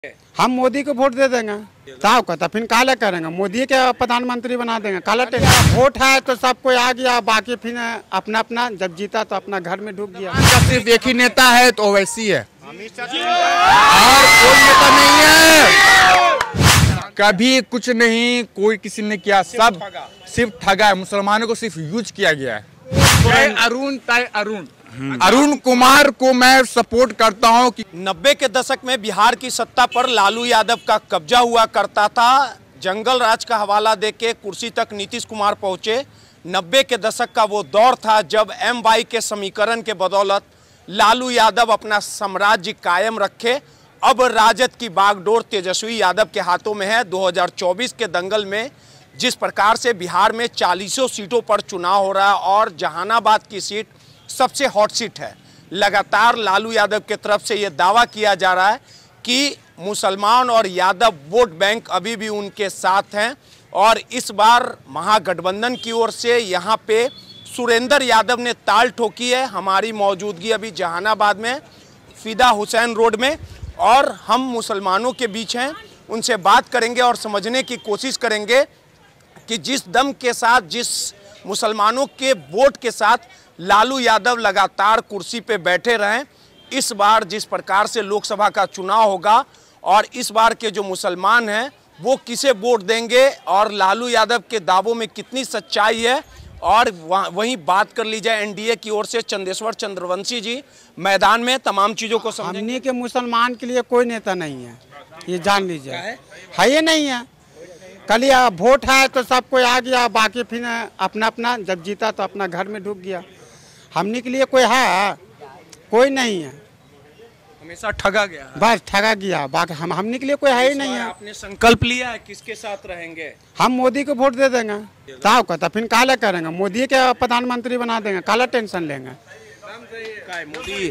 हम मोदी को वोट दे देंगे साहब का, तो फिर काला करेंगे, मोदी के प्रधानमंत्री बना देंगे। काला वोट है तो सब कोई आ गया, बाकी फिर अपना अपना जब जीता तो अपना घर में ढुक गया। सिर्फ एक ही नेता है तो ओवैसी है और कोई नेता नहीं है। कभी कुछ नहीं कोई किसी ने किया, सब सिर्फ ठगा है। मुसलमानों को सिर्फ यूज किया गया है। अरुण कुमार को मैं सपोर्ट करता हूं कि 90 के दशक में बिहार की सत्ता पर लालू यादव का कब्जा हुआ करता था। जंगल राज का हवाला देके कुर्सी तक नीतीश कुमार पहुंचे। 90 के दशक का वो दौर था जब MY के समीकरण के बदौलत लालू यादव अपना साम्राज्य कायम रखे। अब राजद की बागडोर तेजस्वी यादव के हाथों में है। 2024 के दंगल में जिस प्रकार से बिहार में 40 सीटों पर चुनाव हो रहा है और जहानाबाद की सीट सबसे हॉट सीट है। लगातार लालू यादव की तरफ से यह दावा किया जा रहा है कि मुसलमान और यादव वोट बैंक अभी भी उनके साथ हैं और इस बार महागठबंधन की ओर से यहां पे सुरेंद्र यादव ने ताल ठोकी है। हमारी मौजूदगी अभी जहानाबाद में फिदा हुसैन रोड में और हम मुसलमानों के बीच हैं। उनसे बात करेंगे और समझने की कोशिश करेंगे कि जिस दम के साथ, जिस मुसलमानों के वोट के साथ लालू यादव लगातार कुर्सी पे बैठे रहें, इस बार जिस प्रकार से लोकसभा का चुनाव होगा और इस बार के जो मुसलमान हैं वो किसे वोट देंगे और लालू यादव के दावों में कितनी सच्चाई है। और वहीं बात कर ली जाए NDA की ओर से चंदेश्वर चंद्रवंशी जी मैदान में तमाम चीज़ों को समझने के मुसलमान के लिए कोई नेता नहीं है, ये जान लीजिए। है ये नहीं है, कल वोट है तो सब कोई आ गया, बाकी फिर अपना अपना जब जीता तो अपना घर में ढुक गया। हमने के लिए कोई है, कोई नहीं है, हमेशा ठगा गया, बस ठगा गया। बाकी हमने के लिए कोई है ही नहीं है। आपने संकल्प लिया है किसके साथ रहेंगे? हम मोदी को वोट दे देंगे साहब का, तो फिर काला करेंगे, मोदी के प्रधानमंत्री बना देंगे। काला टेंशन लेंगे। मोदी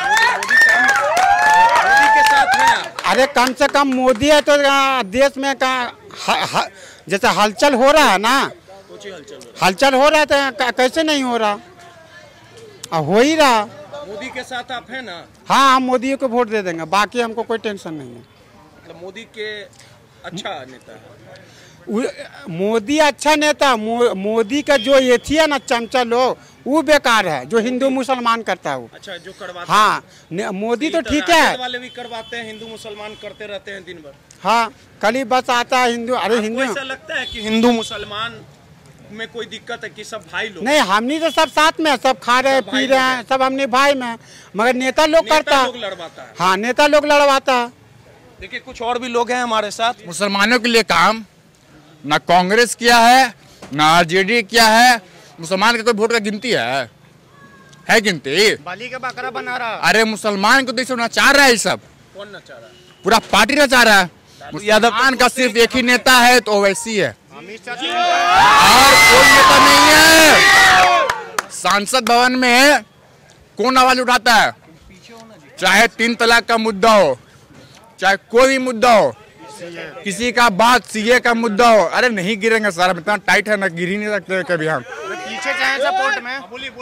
के साथ है। अरे कम से कम मोदी है तो देश में जैसे हलचल हो रहा है ना, हलचल हो रहा है तो कैसे नहीं हो रहा, हो ही रहा। मोदी के साथ आप हैं ना? हाँ, हम मोदी को वोट दे देंगे, बाकी हमको कोई टेंशन नहीं है। मतलब मोदी के अच्छा नेता है। मोदी अच्छा नेता, मोदी का जो ये थी है ना चमचा लोग, वो बेकार है। जो हिंदू मुसलमान करता है वो अच्छा, जो करवाते हाँ, मोदी तो ठीक है, वाले भी करवाते हैं, हिंदू मुसलमान करते रहते हैं दिन भर। हाँ, कल ही बस आता है हिंदू। अरे हिंदू ऐसा लगता है कि हिंदू मुसलमान में कोई दिक्कत है कि सब भाई लोग? नहीं, हमने तो सब साथ में, सब खा रहे हैं पी रहे हैं, सब हमने भाई में, मगर नेता लोग करता है। लड़वाता है। हाँ, नेता लोग लड़वाता है। देखिए कुछ और भी लोग हैं हमारे साथ। मुसलमानों के लिए काम ना कांग्रेस किया है ना RJD किया है। मुसलमान का कोई वोट का गिनती है गिनती? बाली का बकरा बना रहा। अरे मुसलमान को तो इसे नचा रहा है, ये सब कौन नचा रहा है? पूरा पार्टी नचा रहा है। मुसलमान का सिर्फ एक ही नेता है तो ओवैसी है और कोई नेता नहीं है। सांसद भवन में कौन आवाज उठाता है? चाहे 3 तलाक का मुद्दा हो, चाहे कोई भी मुद्दा हो, किसी का बात CA का मुद्दा हो, अरे नहीं गिरेंगे सारा, इतना टाइट है ना, गिर ही नहीं सकते कभी हम। पीछे चाहे सपोर्ट में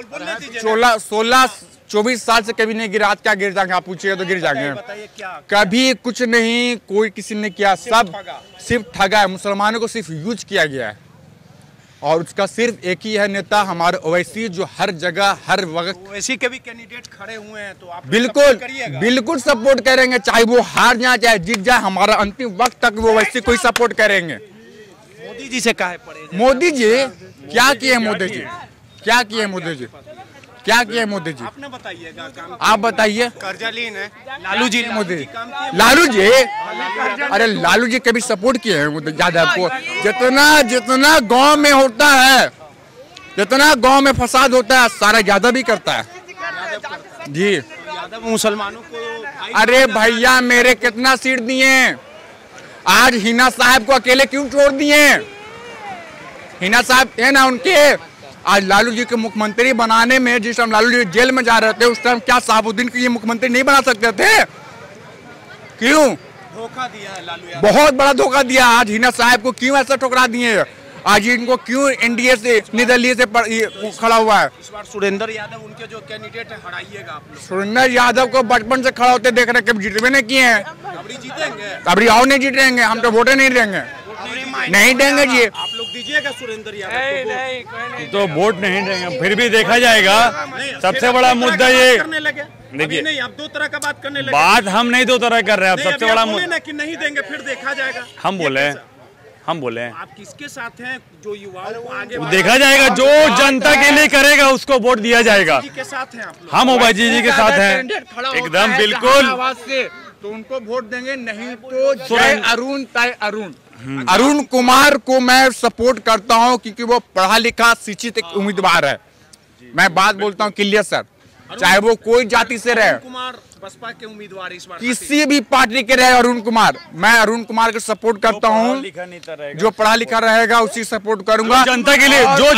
16-24 साल से कभी नहीं गिरा, आज क्या गिर जाएंगे? आप पूछिए तो गिर जाएंगे। कभी कुछ नहीं कोई किसी ने किया, सब सिर्फ ठगा है। मुसलमानों को सिर्फ यूज किया गया है और उसका सिर्फ एक ही है नेता, हमारे ओवैसी, जो हर जगह हर वक्त। ओवैसी के भी कैंडिडेट खड़े हुए हैं तो आप बिल्कुल सपोर्ट करेंगे, चाहे वो हार जाए चाहे जीत जाए, हमारा अंतिम वक्त तक वो ओवैसी को ही सपोर्ट करेंगे। मोदी जी से काहे पड़े? मोदी जी क्या किए? मोदी जी क्या किए? मोदी जी क्या किए? मोदी जी आपने बताइएगा, आप बताइए। कर्जा लीन है लालू जी ने। मोदी लालू जी, अरे लालू जी कभी सपोर्ट किए हैं यादव को? जितना गांव में होता है, जितना गांव में फसाद होता है, सारा यादव ही करता है जी। यादव मुसलमानों को, अरे भैया मेरे कितना सीट दिए, आज हिना साहब को अकेले क्यों छोड़ दिए? हिना साहब है ना उनके, आज लालू जी के मुख्यमंत्री बनाने में, जिस टाइम लालू जी जेल में जा रहे थे उस टाइम क्या साहबुद्दीन को ये मुख्यमंत्री नहीं बना सकते थे? क्यों? धोखा दिया है लालू यादव, बहुत बड़ा धोखा दिया। आज हिना साहब को क्यों ऐसा ठुकरा दिए? आज इनको क्यों एनडीए से निर्दलीय से खड़ा हुआ है? इस बार सुरेंद्र यादव उनके जो कैंडिडेट है हराइएगा आप लोग। सुरेंद्र यादव को बचपन से खड़ा होते देख रहे, कभी जीतवे नहीं किए हैं। अबरी जीतेंगे, अबरी और नहीं जीतेंगे, हम तो वोटे नहीं देंगे, नहीं देंगे जी। आप लोग दीजिएगा सुरेंद्र यादव तो वोट नहीं देंगे, फिर भी देखा जाएगा। सबसे बड़ा मुद्दा ये देखिए, नहीं आप दो तरह का बात करने लगे। बात हम नहीं दो तरह कर रहे हैं। सबसे बड़ा मुद्दा कि नहीं देंगे, फिर देखा जाएगा। हम बोले आप किसके साथ हैं? जो युवाओं को आगे देखा जाएगा, जो जनता के लिए करेगा उसको वोट दिया जाएगा। के साथ हैं आप लोग? हम ओवैसी जी के साथ हैं एकदम बिल्कुल। तो उनको वोट देंगे, नहीं तो अरुण तय अरुण। अरुण कुमार को मैं सपोर्ट करता हूं क्योंकि वो पढ़ा लिखा शिक्षित एक उम्मीदवार है। मैं बात बोलता हूं क्लियर सर, चाहे वो कोई जाति से रहे, कुमार बसपा के उम्मीदवार इस बार किसी भी पार्टी के रहे अरुण कुमार, मैं अरुण कुमार को सपोर्ट करता हूं। जो पढ़ा लिखा रहेगा उसी सपोर्ट करूंगा जनता के लिए। जो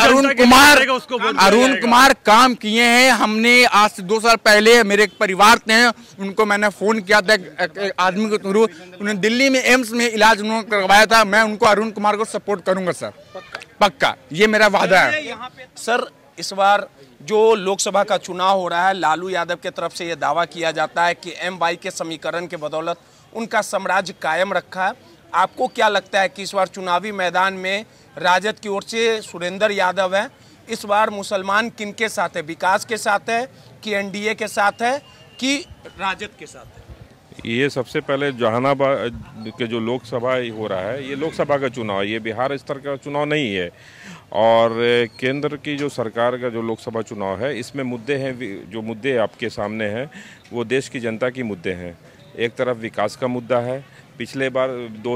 अरुण कुमार काम किए हैं। हमने आज से 2 साल पहले मेरे एक परिवार थे, उनको मैंने फोन किया था, एक आदमी को थ्रू, उन्हें दिल्ली में एम्स में इलाज उन्होंने करवाया था। मैं उनको अरुण कुमार को सपोर्ट करूंगा सर, पक्का, ये मेरा वादा है। सर इस बार जो लोकसभा का चुनाव हो रहा है, लालू यादव के तरफ से यह दावा किया जाता है कि एम.वाई के समीकरण के बदौलत उनका साम्राज्य कायम रखा है। आपको क्या लगता है कि इस बार चुनावी मैदान में राजद की ओर से सुरेंद्र यादव है, इस बार मुसलमान किनके साथ है? विकास के साथ है कि एनडीए के साथ है कि राजद के साथ है? ये सबसे पहले जहानाबाद के जो लोकसभा हो रहा है, ये लोकसभा का चुनाव है, ये बिहार स्तर का चुनाव नहीं है। और केंद्र की जो सरकार का जो लोकसभा चुनाव है, इसमें मुद्दे हैं, जो मुद्दे आपके सामने हैं वो देश की जनता की मुद्दे हैं। एक तरफ विकास का मुद्दा है। पिछले बार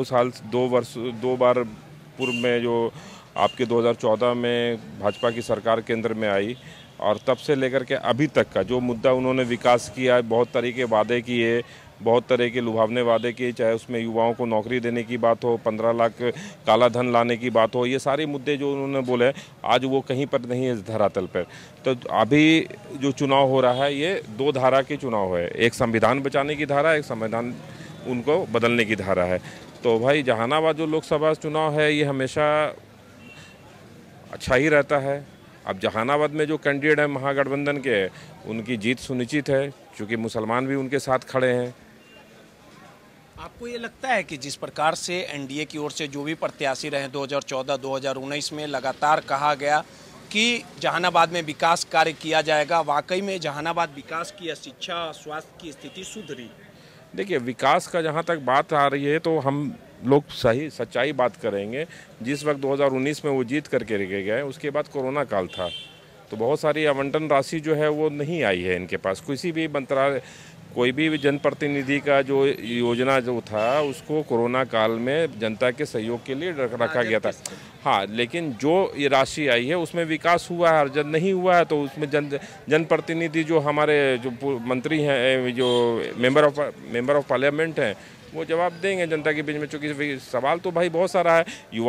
2 बार पूर्व में जो आपके 2014 में भाजपा की सरकार केंद्र में आई, और तब से लेकर के अभी तक का जो मुद्दा उन्होंने विकास किया, बहुत तरह के वादे किए, बहुत तरह के लुभावने वादे किए, चाहे उसमें युवाओं को नौकरी देने की बात हो, 15 लाख काला धन लाने की बात हो, ये सारे मुद्दे जो उन्होंने बोले आज वो कहीं पर नहीं है धरातल पर। तो अभी जो चुनाव हो रहा है ये 2 धारा के चुनाव है, एक संविधान बचाने की धारा, एक संविधान उनको बदलने की धारा है। तो भाई जहानाबाद जो लोकसभा चुनाव है ये हमेशा अच्छा ही रहता है। अब जहानाबाद में जो कैंडिडेट है महागठबंधन के, उनकी जीत सुनिश्चित है क्योंकि मुसलमान भी उनके साथ खड़े हैं। आपको ये लगता है कि जिस प्रकार से एनडीए की ओर से जो भी प्रत्याशी रहे 2014-2019 में लगातार कहा गया कि जहानाबाद में विकास कार्य किया जाएगा, वाकई में जहानाबाद विकास की, शिक्षा, स्वास्थ्य की स्थिति सुधरी? देखिए, विकास का जहाँ तक बात आ रही है तो हम लोग सही सच्चाई बात करेंगे। जिस वक्त 2019 में वो जीत करके रह गए, उसके बाद कोरोना काल था, तो बहुत सारी आवंटन राशि जो है वो नहीं आई है इनके पास। किसी भी मंत्रालय, कोई भी जनप्रतिनिधि का जो योजना जो था उसको कोरोना काल में जनता के सहयोग के लिए रखा गया था। हाँ, लेकिन जो ये राशि आई है उसमें विकास हुआ है, और जब नहीं हुआ है तो उसमें जनप्रतिनिधि जो हमारे जो मंत्री हैं, जो मेंबर ऑफ पार्लियामेंट हैं, वो जवाब देंगे जनता के बीच में। चूँकि सवाल तो भाई बहुत सारा है,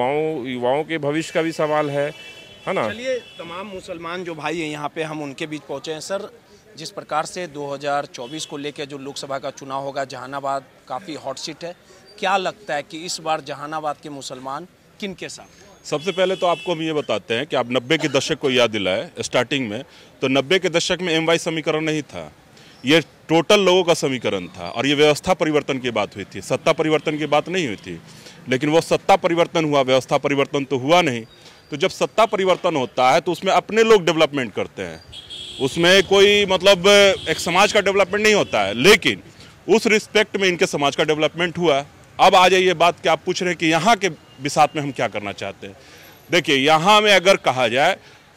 युवाओं के भविष्य का भी सवाल है ना। चलिए, तमाम मुसलमान जो भाई हैं यहाँ पे, हम उनके बीच पहुँचे हैं। सर, जिस प्रकार से 2024 को लेकर जो लोकसभा का चुनाव होगा, जहानाबाद काफ़ी हॉट सीट है, क्या लगता है कि इस बार जहानाबाद के मुसलमान किन के साथ? सबसे पहले तो आपको हम ये बताते हैं कि आप 90 के दशक को याद दिलाए। स्टार्टिंग में तो 90 के दशक में एम.वाई समीकरण नहीं था, ये टोटल लोगों का समीकरण था, और ये व्यवस्था परिवर्तन की बात हुई थी, सत्ता परिवर्तन की बात नहीं हुई थी। लेकिन वो सत्ता परिवर्तन हुआ, व्यवस्था परिवर्तन तो हुआ नहीं। तो जब सत्ता परिवर्तन होता है तो उसमें अपने लोग डेवलपमेंट करते हैं, उसमें कोई मतलब एक समाज का डेवलपमेंट नहीं होता है। लेकिन उस रिस्पेक्ट में इनके समाज का डेवलपमेंट हुआ। अब आ जाइए बात कि आप पूछ रहे हैं कि यहाँ के बिसात में हम क्या करना चाहते हैं। देखिए, यहाँ में अगर कहा जाए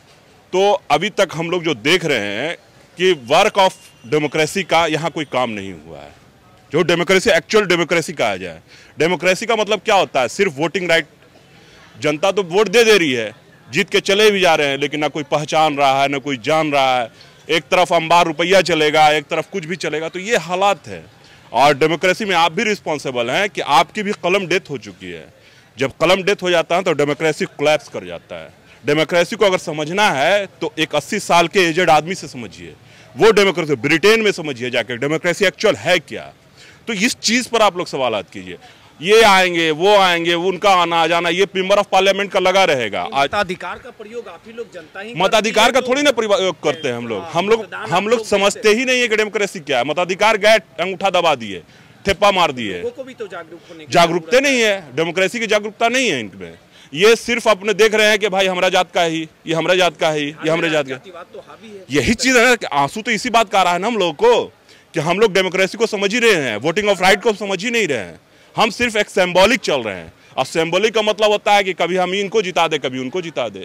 तो अभी तक हम लोग जो देख रहे हैं कि वर्क ऑफ डेमोक्रेसी का यहाँ कोई काम नहीं हुआ है। जो डेमोक्रेसी, एक्चुअल डेमोक्रेसी कहा जाए, डेमोक्रेसी का मतलब क्या होता है? सिर्फ वोटिंग राइट। जनता तो वोट दे रही है, जीत के चले भी जा रहे हैं, लेकिन ना कोई पहचान रहा है, ना कोई जान रहा है। एक तरफ अंबार रुपया चलेगा, एक तरफ कुछ भी चलेगा। तो ये हालात है। और डेमोक्रेसी में आप भी रिस्पॉन्सिबल हैं कि आपकी भी कलम डेथ हो चुकी है। जब कलम डेथ हो जाता है तो डेमोक्रेसी कोलैप्स कर जाता है। डेमोक्रेसी को अगर समझना है तो एक 80 साल के एजेड आदमी से समझिए, वो डेमोक्रेसी ब्रिटेन में समझिए जाकर डेमोक्रेसी एक्चुअल है क्या। तो इस चीज़ पर आप लोग सवालात कीजिए। ये आएंगे वो आएंगे, उनका आना जाना ये मेंबर ऑफ पार्लियामेंट का लगा रहेगा। मताधिकार का प्रयोग आप ही लोग जनता ही मताधिकार का थोड़ी ना प्रयोग करते हैं हम लोग समझते ही नहीं है कि डेमोक्रेसी क्या है। मताधिकार गए, अंगूठा दबा दिए, ठेप्पा मार दिए। लोगों को भी तो जागरूकता नहीं है, डेमोक्रेसी की जागरूकता नहीं है इनमें। ये सिर्फ अपने देख रहे हैं कि भाई हमारा जात का ही, ये हमारा जात का ही, ये हमारे जात का, यही चीज है ना। आंसू तो इसी बात का आ रहा है ना हम लोग को, कि हम लोग डेमोक्रेसी को समझ ही रहे हैं, वोटिंग ऑफ राइट को समझ ही नहीं रहे हैं। हम सिर्फ एक सिंबॉलिक चल रहे हैं, और सिंबॉलिक का मतलब होता है कि कभी हम इनको जिता दे, कभी उनको जिता दे।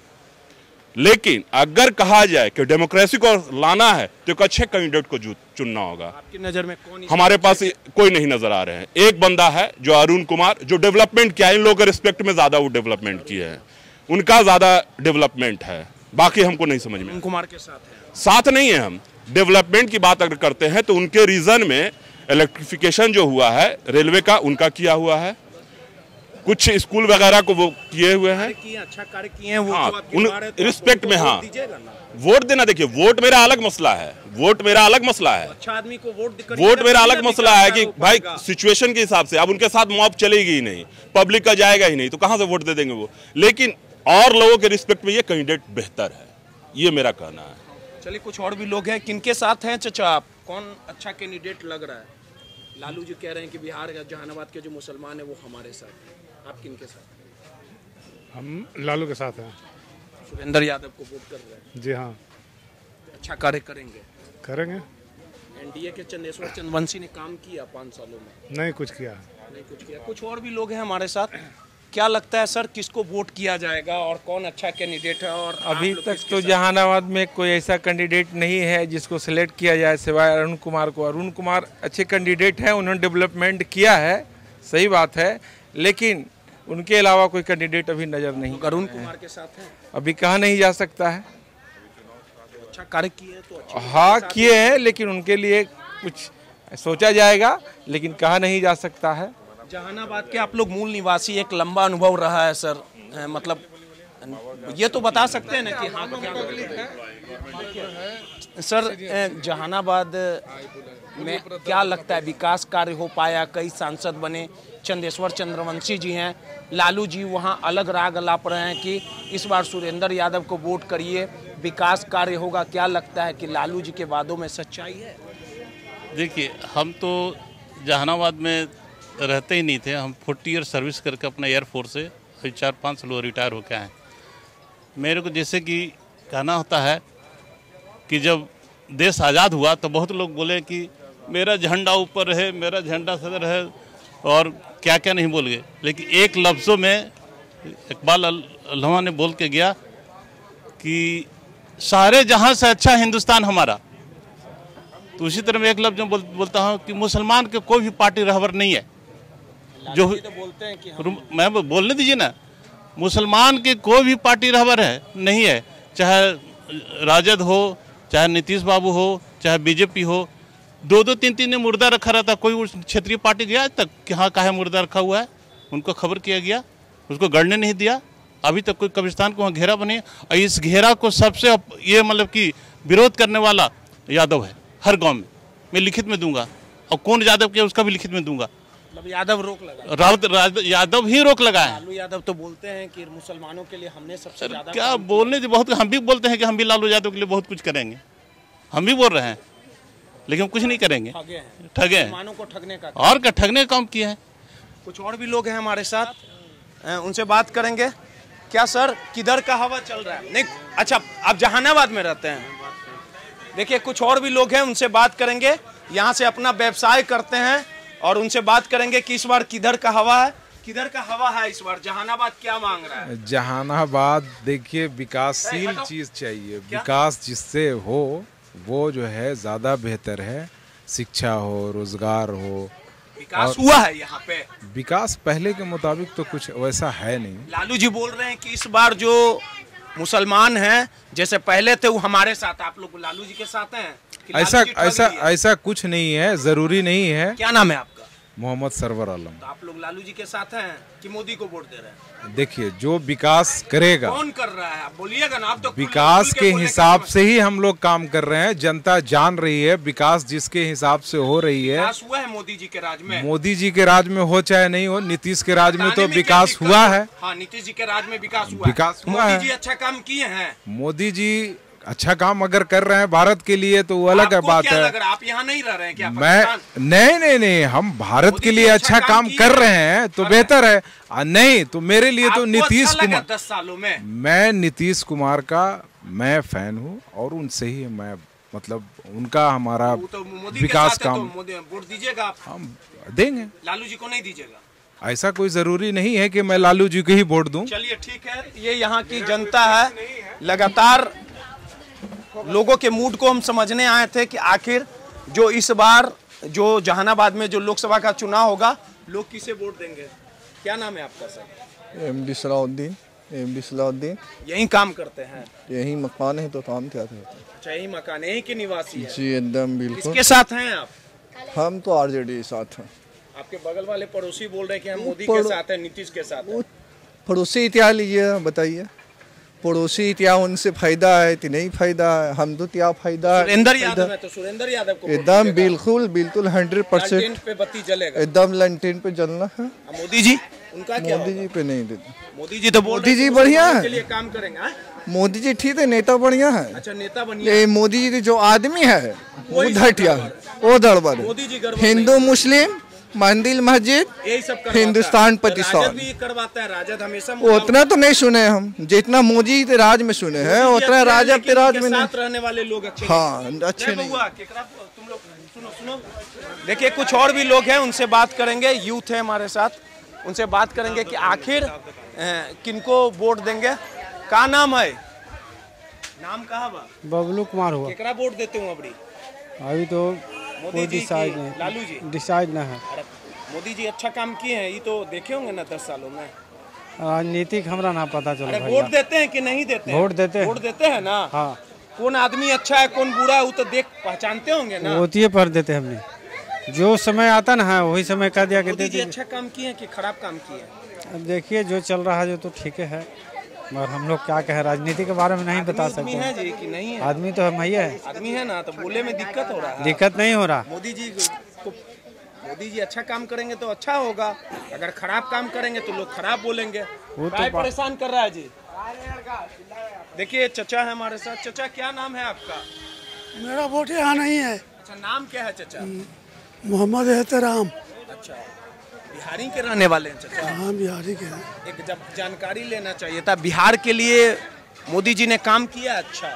लेकिन अगर कहा जाए कि डेमोक्रेसी को लाना है तो एक अच्छे कैंडिडेट को चुनना होगा। आपकी नजर में कौन? हमारे पास कोई नहीं नजर आ रहे हैं। एक बंदा है जो अरुण कुमार, जो डेवलपमेंट किया, इन लोगों के रिस्पेक्ट में ज्यादा वो डेवलपमेंट किया है, उनका ज्यादा डेवलपमेंट है, बाकी हमको नहीं समझ में। अरुण कुमार के साथ नहीं है हम। डेवलपमेंट की बात अगर करते हैं तो उनके रीजन में इलेक्ट्रिफिकेशन जो हुआ है रेलवे का, उनका किया हुआ है, कुछ स्कूल वगैरह को वो किए हुए हैं, अच्छा कार्य किए हैं वो। हाँ, उन रिस्पेक्ट में। हाँ, वोट देना, देखिए वोट मेरा अलग मसला है, वोट मेरा अलग मसला है, अच्छा आदमी को वोट मेरा अलग मसला है कि भाई सिचुएशन के हिसाब से अब उनके साथ मॉब चलेगी ही नहीं, पब्लिक का जाएगा ही नहीं, तो कहां से वोट दे देंगे वो। लेकिन और लोगों के रिस्पेक्ट में ये कैंडिडेट बेहतर है, ये मेरा कहना है। चलिए कुछ और भी लोग हैं, किनके साथ हैं चाचा आप? कौन अच्छा कैंडिडेट लग रहा है? लालू जी कह रहे हैं कि बिहार का जहानाबाद के जो मुसलमान है वो हमारे साथ है, आप किनके साथ? हम लालू के साथ हैं। सुरेंद्र यादव को वोट कर रहे हैं? जी हाँ। अच्छा कार्य करेंगे? एनडीए के चंदेश्वर चंद्रवंशी ने काम किया 5 सालों में? नहीं कुछ किया। कुछ और भी लोग हैं हमारे साथ। क्या लगता है सर, किसको वोट किया जाएगा और कौन अच्छा कैंडिडेट है? और अभी तक तो जहानाबाद में कोई ऐसा कैंडिडेट नहीं है जिसको सिलेक्ट किया जाए सिवाय अरुण कुमार को। अरुण कुमार अच्छे कैंडिडेट हैं, उन्होंने डेवलपमेंट किया है, सही बात है, लेकिन उनके अलावा कोई कैंडिडेट अभी नजर नहीं। अरुण कुमार के साथ है? अभी कहा नहीं जा सकता है। अच्छा कार्य किए तो अच्छा, हाँ किए हैं, लेकिन उनके लिए कुछ सोचा जाएगा, लेकिन कहा नहीं जा सकता है। जहानाबाद के आप लोग मूल निवासी, एक लंबा अनुभव रहा है सर, मतलब ये तो बता सकते हैं ना कि हाँ सर जहानाबाद में क्या लगता है विकास कार्य हो पाया? कई सांसद बने, चंदेश्वर चंद्रवंशी जी हैं, लालू जी वहाँ अलग राग अलाप रहे हैं कि इस बार सुरेंद्र यादव को वोट करिए, विकास कार्य होगा। क्या लगता है कि लालू जी के वादों में सच्चाई है? देखिए, हम तो जहानाबाद में रहते ही नहीं थे, हम 40 ईयर सर्विस करके अपना एयरफोर्स से 4-5 साल रिटायर होकर आए। मेरे को जैसे कि कहना होता है कि जब देश आज़ाद हुआ तो बहुत लोग बोले कि मेरा झंडा ऊपर रहे, मेरा झंडा सदर रहे, और क्या क्या नहीं बोल गए, लेकिन एक लफ्ज़ों में इकबाल अल्लामा ने बोल के गया कि सारे जहां से अच्छा हिंदुस्तान हमारा। तो उसी तरह मैं एक लफ्ज़ में बोलता हूँ कि मुसलमान के कोई भी पार्टी रहबर नहीं है जो तो बोलते हैं कि मैं बोलने दीजिए ना, मुसलमान की कोई भी पार्टी रहबर है नहीं है, चाहे राजद हो, चाहे नीतीश बाबू हो, चाहे बीजेपी हो। 2-2, 3-3 ने मुर्दा रखा रहता, कोई उस क्षेत्रीय पार्टी गया आज तक कि हाँ कहाँ मुर्दा रखा हुआ है, उनको खबर किया गया, उसको गढ़ने नहीं दिया। अभी तक कोई कब्रिस्तान को वहाँ घेरा बने, और इस घेरा को सबसे ये मतलब कि विरोध करने वाला यादव है हर गाँव में। मैं लिखित में दूंगा, और कौन यादव किया उसका भी लिखित में दूंगा। मतलब यादव रोक लगा, राउत यादव ही रोक लगा है। लालू यादव तो बोलते हैं कि मुसलमानों के लिए हमने सबसे ज्यादा क्या बोलने से बहुत, हम भी बोलते हैं कि हम भी लालू यादव के लिए बहुत कुछ करेंगे, हम भी बोल रहे हैं, लेकिन कुछ नहीं करेंगे। ठगे हैं, मुसलमानों को ठगने का और क्या ठगने का काम किया है। कुछ और भी लोग हैं हमारे साथ, उनसे बात करेंगे। क्या सर, किधर का हवा चल रहा है? नहीं, अच्छा आप जहानाबाद में रहते हैं। देखिए कुछ और भी लोग हैं, उनसे बात करेंगे, यहाँ से अपना व्यवसाय करते हैं, और उनसे बात करेंगे कि इस बार किधर का हवा है, किधर का हवा है इस बार। जहानाबाद क्या मांग रहा है? जहानाबाद देखिए विकासशील चीज चाहिए, विकास जिससे हो वो जो है ज्यादा बेहतर है। शिक्षा हो, रोजगार हो, विकास हुआ है यहाँ पे? विकास पहले के मुताबिक तो कुछ वैसा है नहीं। लालू जी बोल रहे हैं कि इस बार जो मुसलमान हैं जैसे पहले थे वो हमारे साथ, आप लोग लालू जी के साथ हैं? ऐसा कुछ नहीं है, जरूरी नहीं है। क्या नाम है आपका? मोहम्मद सरवर आलम। तो आप लोग लालू जी के साथ हैं कि मोदी को वोट दे रहे हैं? देखिए, जो विकास करेगा, कौन कर रहा है आप बोलिएगा ना। आप तो विकास के हिसाब से ही हम लोग काम कर रहे हैं। जनता जान रही है विकास जिसके हिसाब से हो रही है। विकास हुआ है मोदी जी के राज में। मोदी जी के राज में हो चाहे नहीं हो, नीतीश के राज में तो विकास हुआ है। हाँ, नीतीश जी के राज में विकास हुआ है। मोदी जी अच्छा काम किए हैं। मोदी जी अच्छा काम अगर कर रहे हैं भारत के लिए तो वो अलग बात है। लग रहा है आप यहाँ नहीं रह रहे हैं क्या? मैं नहीं, हम भारत के लिए अच्छा काम कर रहे हैं तो बेहतर है। नहीं तो मेरे लिए तो नीतीश कुमार, 10 सालों में मैं नीतीश कुमार का मैं फैन हूँ और उनसे ही मैं मतलब उनका हमारा विकास काम। वोट दीजिएगा आप? हम देंगे। लालू जी को नहीं दीजिएगा? ऐसा कोई जरूरी नहीं है कि मैं लालू जी को ही वोट दूं। चलिए ठीक है, ये यहाँ की जनता है। लगातार लोगों के मूड को हम समझने आए थे कि आखिर जो इस बार जो जहानाबाद में जो लोकसभा का चुनाव होगा, लोग किसे वोट देंगे। क्या नाम है आपका सर? एमडी सलाउद्दीन। यही काम करते हैं? यही मकान है तो काम क्या करते हैं। अच्छा, यही मकान, यही के निवासी है? जी एकदम बिल्कुल। किसके साथ हैं आप? हम तो आरजेडी साथ हैं। आपके बगल वाले पड़ोसी बोल रहे हैं कि हम मोदी के साथ हैं, नीतीश के साथ हैं। पड़ोसी इतिहास लीजिए, बताइए पड़ोसी क्या उनसे फायदा है कि नहीं फायदा है। हम तो क्या फायदा है। सुरेंद्र यादव है तो सुरेंद्र यादव को एकदम बिल्कुल 100% पे बत्ती जलेगा। एकदम लंटेन पे जलना है। मोदी जी उनका क्या? मोदी जी पे नहीं देते। मोदी जी तो मोदी जी बढ़िया है, के लिए काम करेंगे। मोदी जी ठीक है, नेता बढ़िया है। अच्छा, नेता बढ़िया। मोदी जी जो आदमी है वो घटिया है, वो दड़बड़ है। हिंदू मुस्लिम मंदिर मस्जिद यही सब हिंदुस्तान पाकिस्तान भी करवाता है। राजद हमेशा उतना तो नहीं सुने हम, जितना मोदी के राज में सुने हैं उतना राजद के राज में नहीं। रहने वाले लोग अच्छे, हाँ अच्छे नहीं। तुम लोग सुनो। देखिए, कुछ और भी लोग हैं, उनसे बात करेंगे। यूथ है हमारे साथ, उनसे बात करेंगे कि आखिर किनको वोट देंगे। क्या नाम है? नाम कहा बा? बबलू कुमार हुआ। केकरा वोट देते हूँ अभी तो मोदी जी डिसाइड नहीं, लालू जी डिसाइड नहीं है। मोदी जी अच्छा काम किए हैं, ये तो देखे होंगे ना 10 सालों में। राजनीतिक हमरा ना पता चला। वोट देते हैं कि नहीं देते हैं? वोट देते हैं ना। हाँ। कौन आदमी अच्छा है कौन बुरा है वो तो देख पहचानते होंगे ना। वोटिए पर देते हमने, जो समय आता ना वही समय कह दिया मोदी जी अच्छा काम किए कि खराब काम किए? अब देखिए जो चल रहा है जो तो ठीक है, मगर हम लोग क्या कहें राजनीति के बारे में नहीं बता सकते है जी कि नहीं है। आदमी तो हम है, आदमी है ना, तो बोले में दिक्कत हो रहा है। दिक्कत नहीं हो रहा। मोदी जी अच्छा काम करेंगे तो अच्छा होगा, अगर खराब काम करेंगे तो लोग खराब बोलेंगे। वो तो परेशान कर रहा है जी। देखिए चचा है हमारे साथ। चचा क्या नाम है आपका? मेरा वोट यहाँ नहीं है। अच्छा, नाम क्या है चचा? मोहम्मद एहतराम। अच्छा, बिहारी के रहने वाले हैं चचा? हाँ, बिहारी के हैं। एक जब जानकारी लेना चाहिए था, बिहार के लिए मोदी जी ने काम किया अच्छा?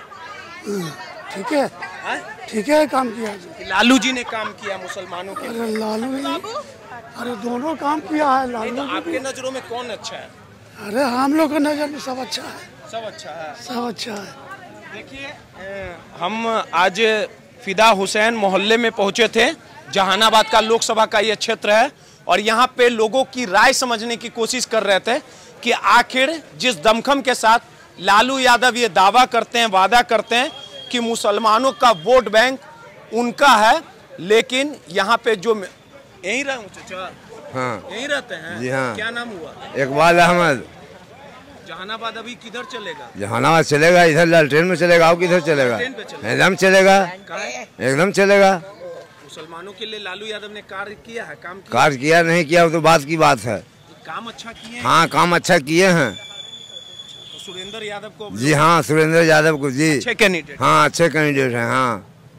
ठीक है, ठीक है काम किया जी। लालू जी ने काम किया मुसलमानों के लिए? अरे लालू नहीं, अरे दोनों काम किया है। लालू तो आपके नजरों में कौन अच्छा है? अरे हम लोग के नजर में सब अच्छा है। सब अच्छा है, सब अच्छा है। देखिए, हम आज फिदा हुसैन मोहल्ले में पहुंचे थे। जहानाबाद का लोकसभा का ये क्षेत्र है और यहाँ पे लोगों की राय समझने की कोशिश कर रहे थे कि आखिर जिस दमखम के साथ लालू यादव ये दावा करते हैं, वादा करते हैं कि मुसलमानों का वोट बैंक उनका है, लेकिन यहाँ पे जो यहीं रहे चाचा, हाँ यहीं रहते हैं। जी हाँ। क्या नाम हुआ? इकबाल अहमद। जहानाबाद अभी किधर चलेगा? जहानाबाद चलेगा, इधर लालटेन में चलेगा। और किधर चलेगा? एकदम चलेगा, एकदम चलेगा। मुसलमानों के लिए लालू यादव ने कार्य किया है, कार्य किया नहीं किया वो तो बात की बात है। काम अच्छा किए हैं। हाँ, काम अच्छा किए हैं। तो सुरेंद्र यादव को? जी हाँ, सुरेंद्र यादव को जी। अच्छे कैंडिडेट? हाँ, अच्छे कैंडिडेट हैं। हाँ,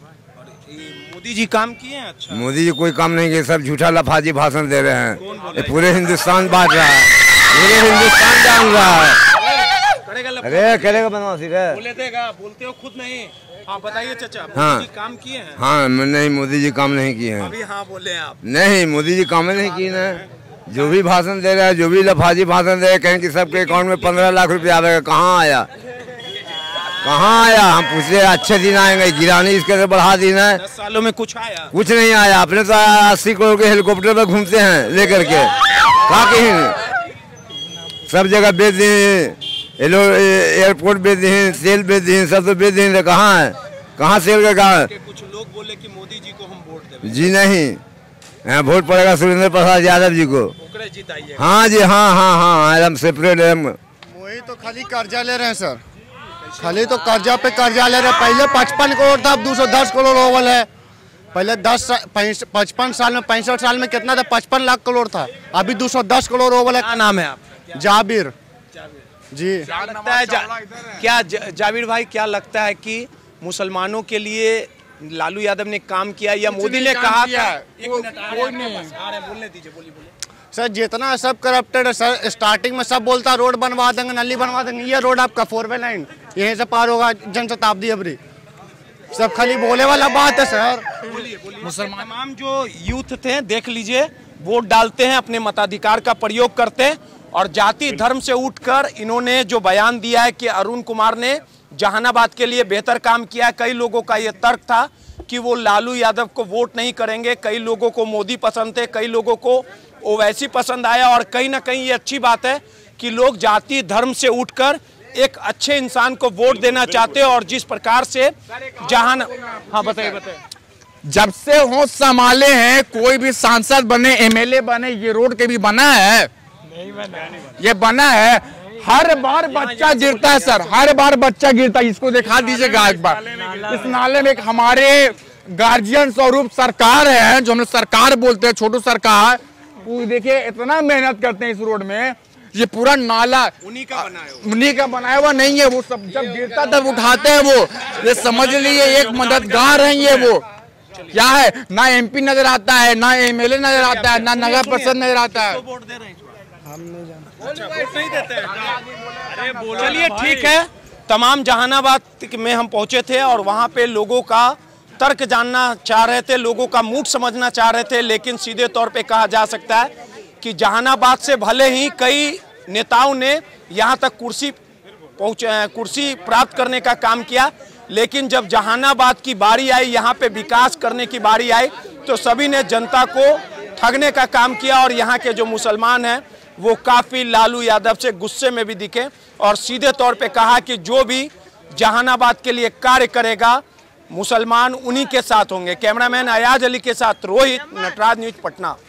मोदी जी काम किए हैं अच्छा? मोदी जी कोई काम नहीं किए, सब झूठा लफाजी भाषण दे रहे हैं। पूरे हिंदुस्तान बांट रहा है, पूरे हिंदुस्तान जान रहा है। अरे करेगा बनवासी रे, बोले देगा, बोलते हो खुद नहीं। हाँ बताइए चाचा, हाँ, मोदी जी काम किए हैं? हाँ नहीं, मोदी जी काम नहीं किए हैं। अभी हाँ बोले आप? नहीं, मोदी जी काम नहीं किए ना। जो भी भाषण दे रहा है, जो भी लफाजी भाषण दे रहे हैं, कहें कि सबके अकाउंट में 15 लाख रुपया आएगा। कहाँ आया, कहाँ आया? हम पूछे अच्छे दिन आएंगे, गिरानी इसके से बढ़ा देना है। 10 सालों में कुछ आया? कुछ नहीं आया। अपने तो 80 करोड़ के हेलीकॉप्टर पर घूमते हैं लेकर के। कहाँ कहीं सब जगह बेच दिए, एयरपोर्ट बेच दिए, सेल बेच दिए, सब तो बेच दिए। कहाँ है, कहाँ सेल का? कहाँ? कुछ लोग बोले कि मोदी जी को हम वोट देंगे। जी नहीं, वोट पड़ेगा सुरेंद्र प्रसाद यादव जी को। हाँ जी, हाँ एकदम सेपरेट है। वही तो खाली कर्जा ले रहे हैं सर, खाली तो कर्जा पे कर्जा ले रहे हैं। पहले 55 करोड़ था, अब 210 करोड़ ओवल है। पहले 55 साल में 65 साल में कितना था, 55 लाख करोड़ था, अभी 210 करोड़ ओवल है। क्या नाम है आप? जाबिर जी। क्या लगता है क्या जाबिर भाई, क्या लगता है कि मुसलमानों के लिए लालू यादव ने काम किया या मोदी ने कहा था? कोई नहीं बोलने दीजिए, बोलिए। सर जितना सब करप्टेड है सर, स्टार्टिंग में सब बोलता रोड बनवा देंगे, नली बनवा देंगे। ये रोड आपका 4वे लाइन यहीं से पार होगा जनशताब्दी अबरी, सब खाली बोले वाला बात है सर। मुसलमान तमाम जो यूथ थे देख लीजिए, वोट डालते हैं, अपने मताधिकार का प्रयोग करते हैं, और जाति धर्म से उठकर इन्होंने जो बयान दिया है कि अरुण कुमार ने जहानाबाद के लिए बेहतर काम किया है। कई लोगों का ये तर्क था कि वो लालू यादव को वोट नहीं करेंगे, कई लोगों को मोदी पसंद थे, कई लोगों को ओवैसी पसंद आया, और कहीं ना कहीं ये अच्छी बात है कि लोग जाति धर्म से उठकर एक अच्छे इंसान को वोट देना चाहते हैं। और जिस प्रकार से हाँ बताइए। जब से होश संभाले हैं, कोई भी सांसद बने, एमएलए बने, ये रोड के भी बना है, ये बना है। हर बार बच्चा गिरता है सर, हर बार बच्चा गिरता है। इसको दिखा दीजिएगा एक बार, इस नाले में हमारे गार्जियन स्वरूप सरकार है, जो हम सरकार बोलते हैं, छोटू सरकार, वो देखिए इतना मेहनत करते हैं इस रोड में। ये पूरा नाला उन्हीं का बनाया हुआ नहीं है, वो सब जब गिरता तब उठाते हैं वो। ये समझ लीजिए एक मददगार है ये। वो क्या है, ना एमपी नजर आता है, ना एमएलए नजर आता है, ना नगर परिषद नजर आता है। चलिए ठीक है, तमाम जहानाबाद में हम पहुंचे थे और वहां पे लोगों का तर्क जानना चाह रहे थे, लोगों का मूड समझना चाह रहे थे। लेकिन सीधे तौर पे कहा जा सकता है कि जहानाबाद से भले ही कई नेताओं ने यहां तक कुर्सी प्राप्त करने का काम किया, लेकिन जब जहानाबाद की बारी आई, यहाँ पे विकास करने की बारी आई, तो सभी ने जनता को ठगने का काम किया। और यहाँ के जो मुसलमान हैं वो काफ़ी लालू यादव से गुस्से में भी दिखे और सीधे तौर पे कहा कि जो भी जहानाबाद के लिए कार्य करेगा, मुसलमान उन्हीं के साथ होंगे। कैमरामैन अयाज अली के साथ रोहित, नटराज न्यूज़, पटना।